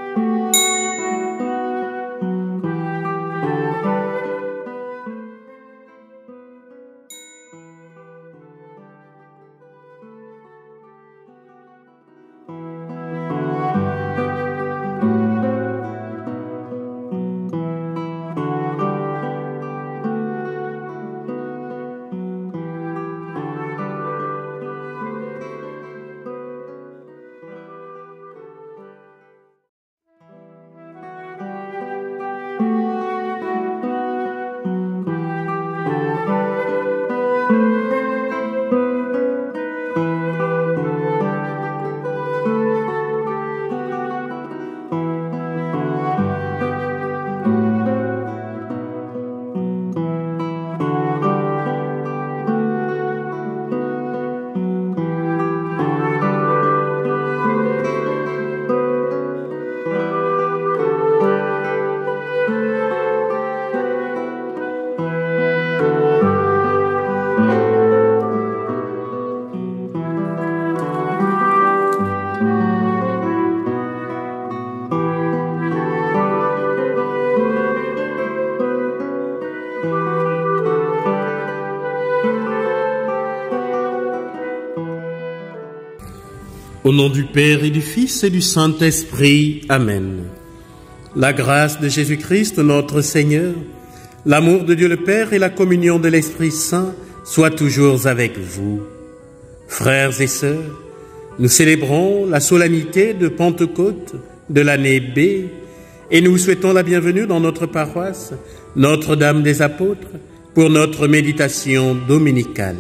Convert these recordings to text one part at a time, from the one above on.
Au nom du Père et du Fils et du Saint-Esprit. Amen. La grâce de Jésus-Christ, notre Seigneur, l'amour de Dieu le Père et la communion de l'Esprit Saint soient toujours avec vous. Frères et sœurs, nous célébrons la solennité de Pentecôte de l'année B et nous souhaitons la bienvenue dans notre paroisse Notre-Dame des Apôtres pour notre méditation dominicale.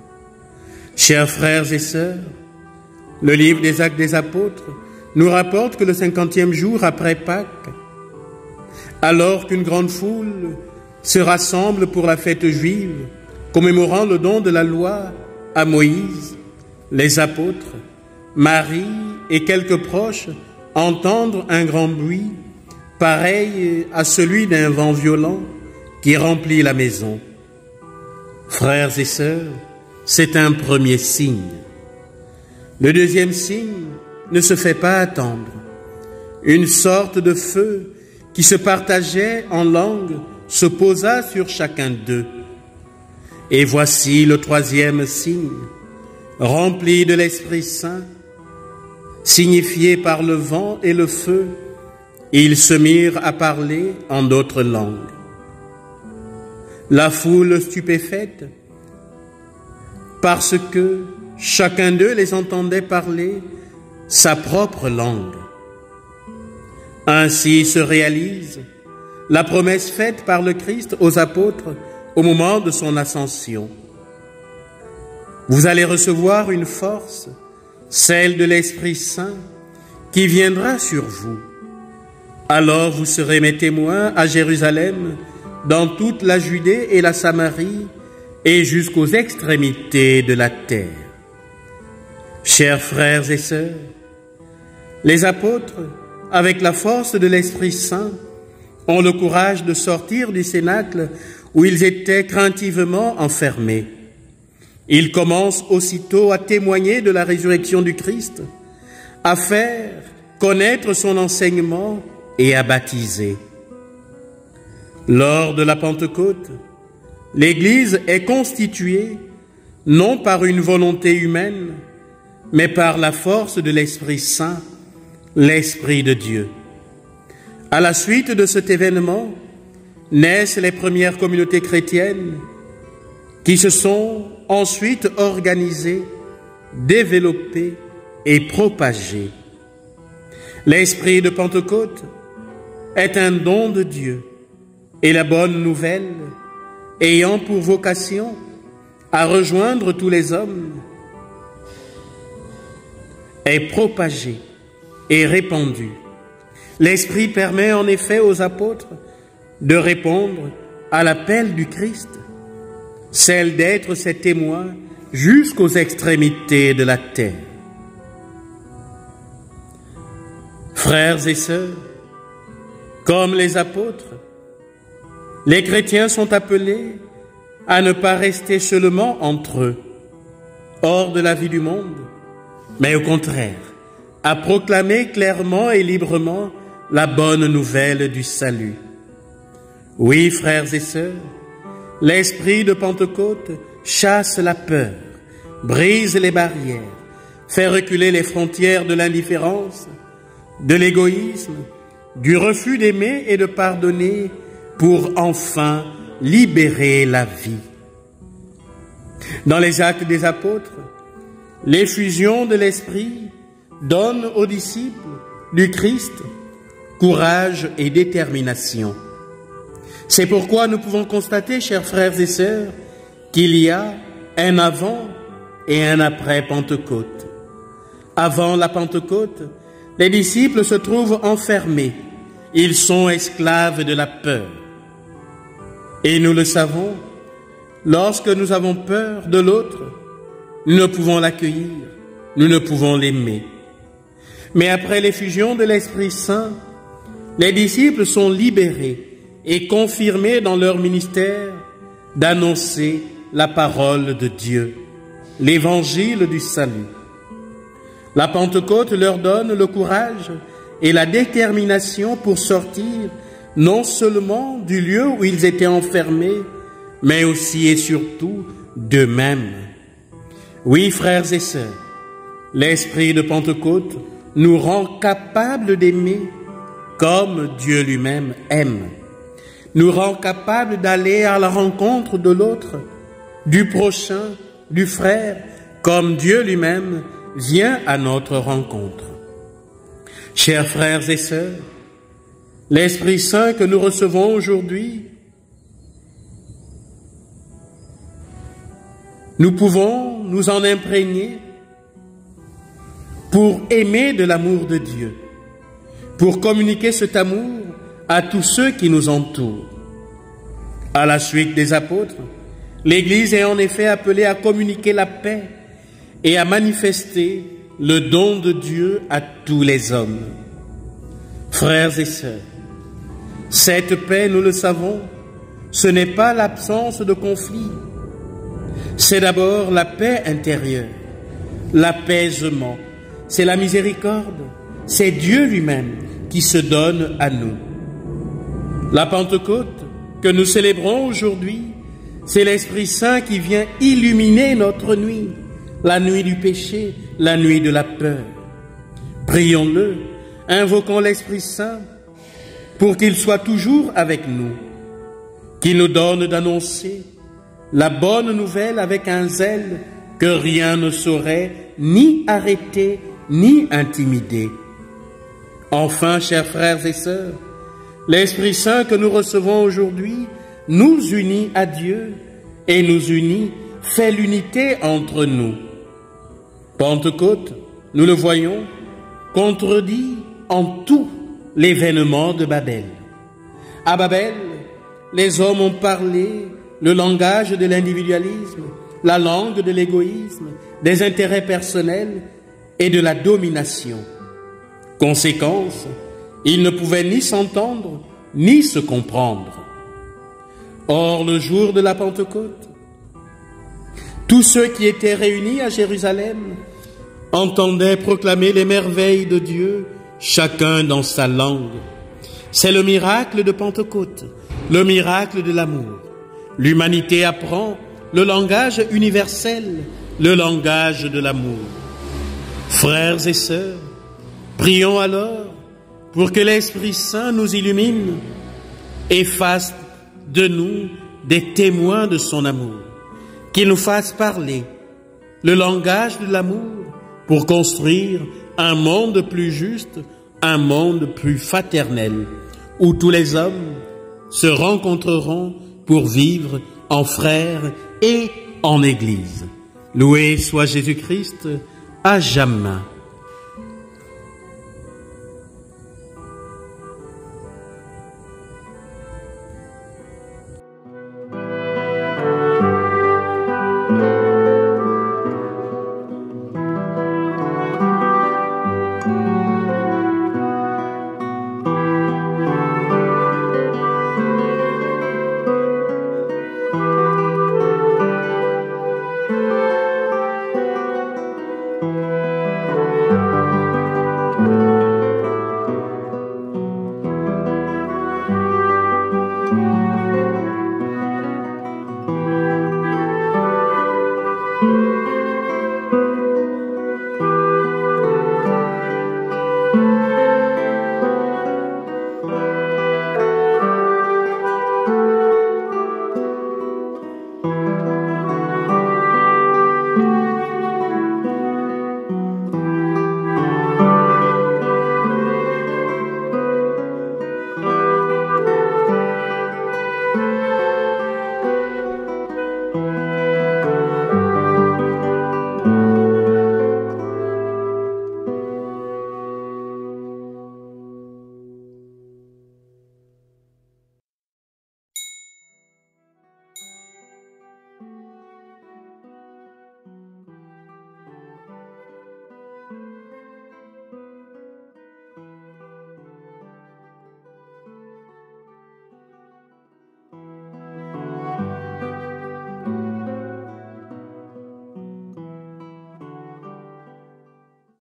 Chers frères et sœurs, le livre des Actes des Apôtres nous rapporte que le 50e jour après Pâques, alors qu'une grande foule se rassemble pour la fête juive, commémorant le don de la loi à Moïse, les apôtres, Marie et quelques proches entendent un grand bruit, pareil à celui d'un vent violent qui remplit la maison. Frères et sœurs, c'est un premier signe. Le deuxième signe ne se fait pas attendre. Une sorte de feu qui se partageait en langue se posa sur chacun d'eux. Et voici le troisième signe, rempli de l'Esprit Saint, signifié par le vent et le feu, ils se mirent à parler en d'autres langues. La foule stupéfaite, parce que chacun d'eux les entendait parler sa propre langue. Ainsi se réalise la promesse faite par le Christ aux apôtres au moment de son ascension. Vous allez recevoir une force, celle de l'Esprit Saint, qui viendra sur vous. Alors vous serez mes témoins à Jérusalem, dans toute la Judée et la Samarie, et jusqu'aux extrémités de la terre. Chers frères et sœurs, les apôtres, avec la force de l'Esprit Saint, ont le courage de sortir du cénacle où ils étaient craintivement enfermés. Ils commencent aussitôt à témoigner de la résurrection du Christ, à faire connaître son enseignement et à baptiser. Lors de la Pentecôte, l'Église est constituée non par une volonté humaine, mais par la force de l'Esprit Saint, l'Esprit de Dieu. À la suite de cet événement, naissent les premières communautés chrétiennes qui se sont ensuite organisées, développées et propagées. L'Esprit de Pentecôte est un don de Dieu et la bonne nouvelle ayant pour vocation à rejoindre tous les hommes est propagée et répandue. L'Esprit permet en effet aux apôtres de répondre à l'appel du Christ, celle d'être ses témoins jusqu'aux extrémités de la terre. Frères et sœurs, comme les apôtres, les chrétiens sont appelés à ne pas rester seulement entre eux, hors de la vie du monde, mais au contraire, à proclamer clairement et librement la bonne nouvelle du salut. Oui, frères et sœurs, l'esprit de Pentecôte chasse la peur, brise les barrières, fait reculer les frontières de l'indifférence, de l'égoïsme, du refus d'aimer et de pardonner pour enfin libérer la vie. Dans les Actes des Apôtres, l'effusion de l'Esprit donne aux disciples du Christ courage et détermination. C'est pourquoi nous pouvons constater, chers frères et sœurs, qu'il y a un avant et un après Pentecôte. Avant la Pentecôte, les disciples se trouvent enfermés. Ils sont esclaves de la peur. Et nous le savons, lorsque nous avons peur de l'autre, nous ne pouvons l'accueillir, nous ne pouvons l'aimer. Mais après l'effusion de l'Esprit Saint, les disciples sont libérés et confirmés dans leur ministère d'annoncer la parole de Dieu, l'évangile du salut. La Pentecôte leur donne le courage et la détermination pour sortir non seulement du lieu où ils étaient enfermés, mais aussi et surtout d'eux-mêmes. Oui, frères et sœurs, l'esprit de Pentecôte nous rend capables d'aimer comme Dieu lui-même aime, nous rend capables d'aller à la rencontre de l'autre, du prochain, du frère, comme Dieu lui-même vient à notre rencontre. Chers frères et sœurs, l'Esprit Saint que nous recevons aujourd'hui, nous pouvons nous en imprégner pour aimer de l'amour de Dieu, pour communiquer cet amour à tous ceux qui nous entourent. À la suite des apôtres, l'Église est en effet appelée à communiquer la paix et à manifester le don de Dieu à tous les hommes. Frères et sœurs, cette paix, nous le savons, ce n'est pas l'absence de conflit. C'est d'abord la paix intérieure, l'apaisement, c'est la miséricorde, c'est Dieu lui-même qui se donne à nous. La Pentecôte que nous célébrons aujourd'hui, c'est l'Esprit Saint qui vient illuminer notre nuit, la nuit du péché, la nuit de la peur. Prions-le, invoquons l'Esprit Saint pour qu'il soit toujours avec nous, qu'il nous donne d'annoncer la bonne nouvelle avec un zèle que rien ne saurait ni arrêter ni intimider. Enfin, chers frères et sœurs, l'Esprit Saint que nous recevons aujourd'hui nous unit à Dieu et nous unit, fait l'unité entre nous. Pentecôte, nous le voyons, contredit en tout l'événement de Babel. À Babel, les hommes ont parlé le langage de l'individualisme, la langue de l'égoïsme, des intérêts personnels et de la domination. Conséquence, ils ne pouvaient ni s'entendre, ni se comprendre. Or, le jour de la Pentecôte, tous ceux qui étaient réunis à Jérusalem entendaient proclamer les merveilles de Dieu, chacun dans sa langue. C'est le miracle de Pentecôte, le miracle de l'amour. L'humanité apprend le langage universel, le langage de l'amour. Frères et sœurs, prions alors pour que l'Esprit Saint nous illumine et fasse de nous des témoins de son amour, qu'il nous fasse parler le langage de l'amour pour construire un monde plus juste, un monde plus fraternel, où tous les hommes se rencontreront pour vivre en frères et en Église. Loué soit Jésus-Christ à jamais.